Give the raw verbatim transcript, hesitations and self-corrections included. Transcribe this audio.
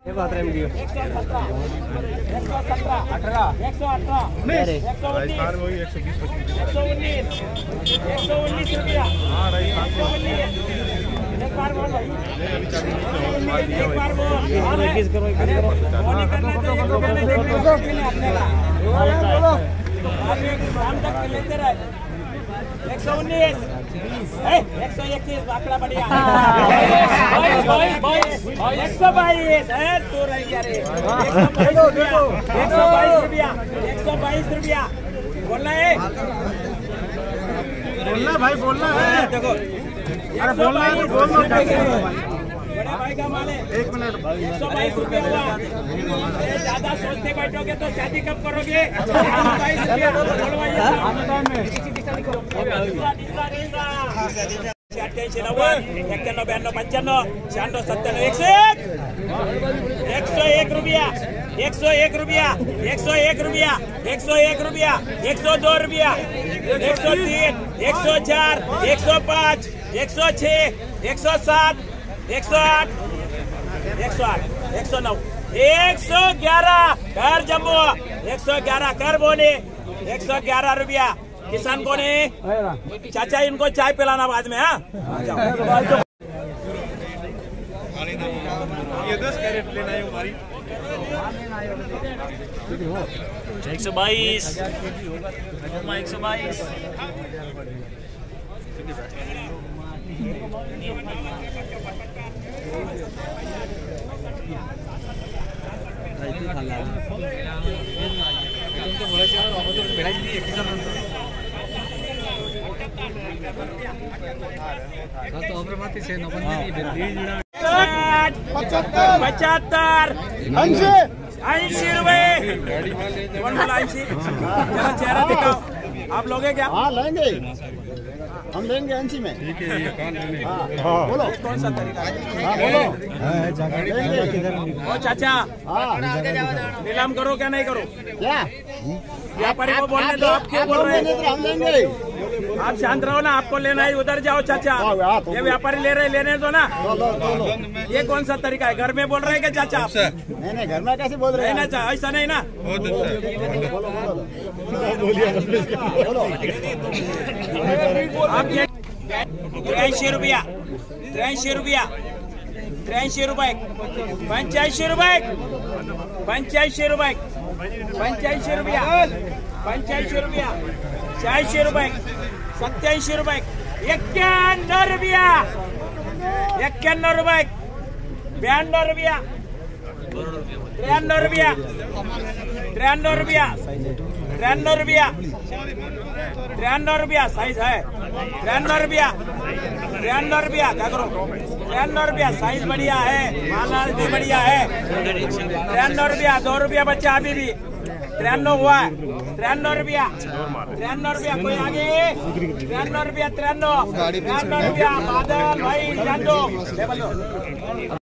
एक सौ सत्रह वीडियो एक सौ सत्रह एक सौ सत्रह अठारह एक सौ अठारह एक सौ उन्नीस एक सौ बीस एक सौ उन्नीस एक सौ उन्नीस रुपया एक सौ उन्नीस एक बार बोल भाई एक बार बोल इक्कीस करो इक्कीस करो वो नहीं करना चाहिए तो मैंने देखने को नहीं अपने का बोलो आप एक शाम तक लेते रहे एक सौ उन्नीस एक सौ इक्कीस आंकड़ा बढ़िया एक सौ बाईस तू रह गया रे एक सौ बाईस रुपया एक सौ बाईस रुपया बोलना है बोलना भाई बोलना है देखो अरे बोलना है बोलना बड़े भाई का माल है एक मिनट एक सौ बाईस रुपया हुआ ज्यादा सोचते बैठोगे तो शादी कब करोगे एक सौ बाईस रुपया अठ्ठ्याऐंशी नव्वद एक्क्याण्णव ब्याण्णव पंच्याण्णव शहाण्णव सत्त्याण्णव एकशे एक एक सौ एक रुपया एक सौ एक रुपया एक सौ एक रुपया एक सौ एक रुपया एक सौ दो रुपया एक सौ तीन एक सौ चार एक सौ पाँच एक सौ छः एक सौ सात एक सौ आठ एक सौ आठ एक सौ नौ एक सौ ग्यारह कर जम्मू एक सौ ग्यारह कर बोले एक सौ ग्यारह रुपया किसान को ने चाचा इनको चाय पिलाना बाद में हाँ ये दस कैरेट लेना है हमारी एक सौ बाईस एक सौ बाईस पचहत्तर ऐंशी ऐंशी रुपए कौन बोला ऐंशी जरा चेहरा दिखाओ आप लोगे क्या हाँ लेंगे हम लेंगे ऐंशी में ठीक है ये कौन लेंगे हाँ बोलो कौन सा तरीका हाँ बोलो ओ चाचा नीलाम करो क्या नहीं करो क्या व्यापारी को बोलने दो आप क्यों बोल रहे हैं हम लेंगे आप शांत रहो ना आपको लेना है उधर जाओ चाचा ये व्यापारी ले रहे लेने दो ना ये कौन सा तरीका है घर में बोल रहे हैं क्या चाचा नहीं नहीं घर में कैसे बोल रहे हैं ना चाचा ऐसा नहीं ना आप त्र्याऐंशी रुपया त्र्याऐंशी रुपया त्र्याऐंशी रुपये पंच्याऐंशी रुपये पंच्याऐंशी रुपये पंच्याऐंशी रुपया पंच्याऐंशी रुपया शहाऐंशी रुपये सत्याऐंशी रुपये एक्क्याण्णव रुपया एक्क्याण्णव रुपये ब्याण्णव रुपया त्र्याण्णव रुपया त्र्याण्णव रुपया त्र्याण्णव रुपया त्र्याण्णव रुपया साइज है त्र्याण्णव रुपया त्र्याण्णव रुपया क्या करो त्र्याण्णव रुपया साइज बढ़िया है माल भी बढ़िया है त्र्याण्णव रुपया दो रुपया बच्चा अभी भी त्र्याण्णव हुआ है त्र्याण्णव रुपया त्र्याण्णव रुपया कोई आगे त्र्याण्णव रुपया त्र्याण्णव त्र्याण्णव रुपया बादल भाई